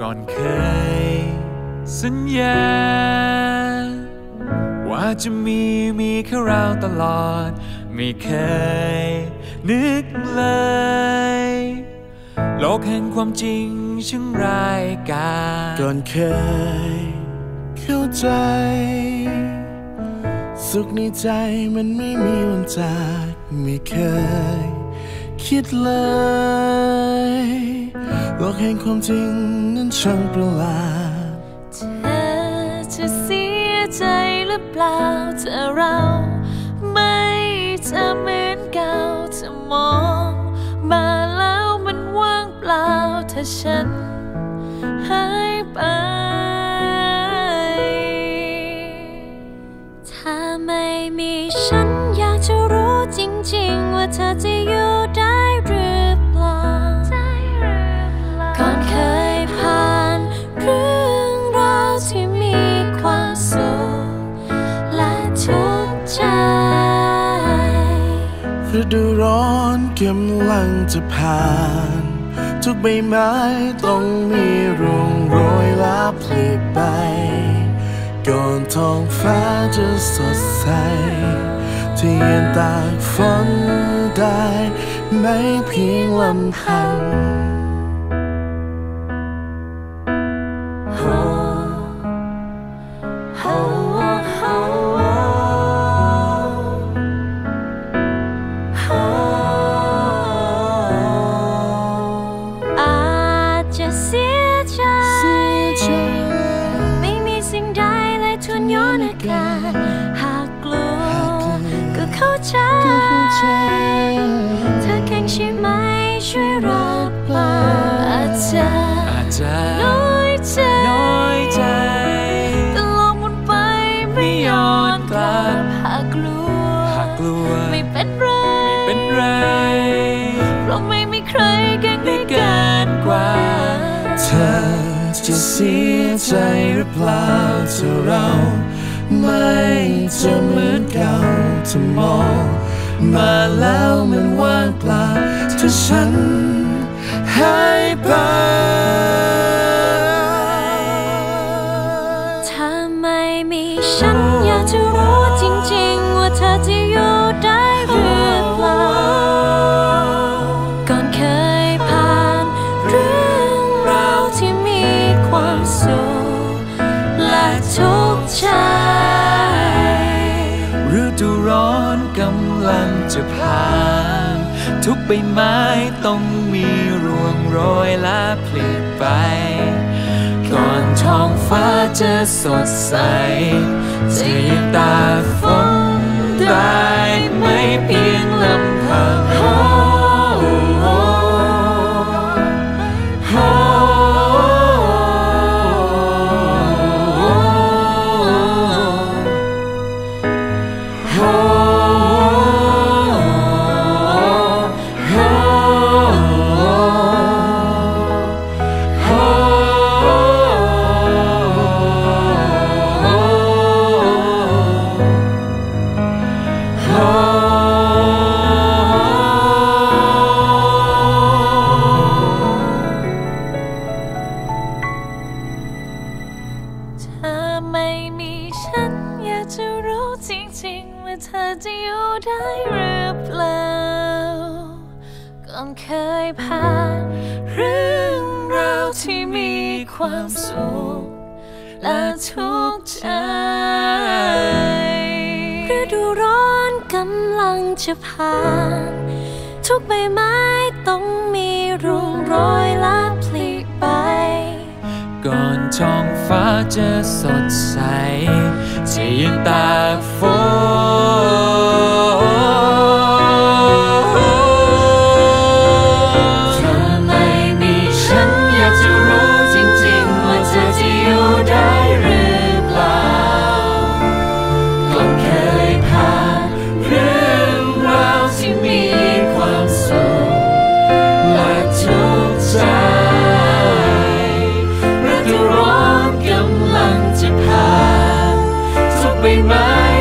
ก่อนเคยสัญญาว่าจะมีแค่เราตลอดไม่เคยนึกเลยโลกแห่งความจริงช่างร้ายกาจก่อนเคยเข้าใจสุขในใจมันไม่มีวันจากไม่เคยคิดเลยโลกแห่งความจริงนั้นช่างประหลาดเธอจะเสียใจหรือเปล่าถ้าเราไม่จะเหมือนเก่าจะมองมาแล้วมันว่างเปล่าถ้าฉันหายไปถ้าไม่มีฉันอยากจะรู้จริงๆว่าเธอจะอยู่ได้หรือเปล่าก่อนเคยผ่านเรื่องราวที่มีความสุขและทุกข์ใจฤดูร้อนกำลังจะผ่านทุกใบไม้ต้องมีร่วงโรยและผลิไปก่อนท้องฟ้าจะสดใสที่ยืนตากฝนได้ไม่เพียงลำพังเสียใจไม่มีสิ่งใดเลยทวนย้อนอาการหากกลัวก็เข้าใจเธอแข็งใช่ไหมช่วยรับปาอาจจะน้อยใจแต่ลองวนไปไม่ย้อนกลับหากกลัวไม่เป็นไรเพราะไม่มีใครเก่งได้เกินกว่าเธอจะเสียใจหรือเปล่าถ้าเราไม่จะเหมือนเก่าถ้ามองมาแล้วมันว่างเปล่าถ้าฉันหายไปถ้าไม่มีฉันอยากจะรู้จริงๆว่าเธอจะอยู่ได้หรือเปล่าก่อนเคยผ่านเรื่องราวที่มีความสุขและทุกข์ใจฤดูร้อนกำลังจะผ่านทุกใบไม้ต้องมีร่วงโรยและผลิไปก่อนท้องฟ้าจะสดใสจะยืนตากฝนได้ไม่เพียงลำพังถ้าไม่มีฉันอยากจะรู้จริงๆว่าเธอจะอยู่ได้หรือเปล่าก่อนเคยผ่านเรื่องราวที่มีความสุขและทุกข์ใจฤดูร้อนกำลังจะผ่านทุกใบไม้ต้องมีร่วงโรยและผลิไปก่อนท้องฟ้าจะสดใสจะยืนตากฝนถ้าไม่มีฉันอยากจะรู้จริงๆว่าเธอจะอยู่ได้หรือเปล่าก่อนเคยผ่านเรื่องราวที่มีความสุขและทุกข์ใจฤดูร้อนกำลังจะผ่านทุกใบไม้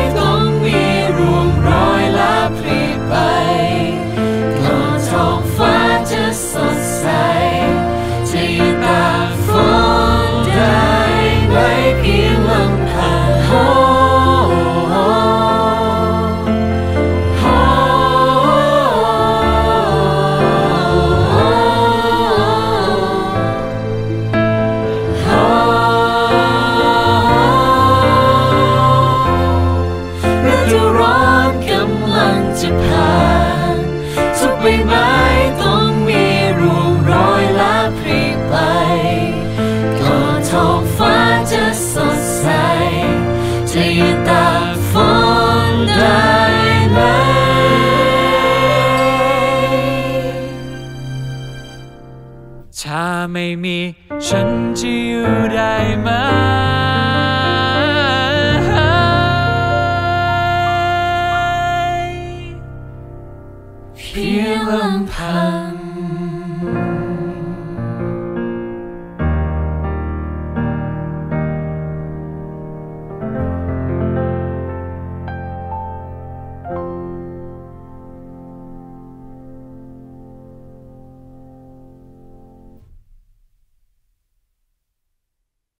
จะอยู่ได้ไหมเพียงลำพัง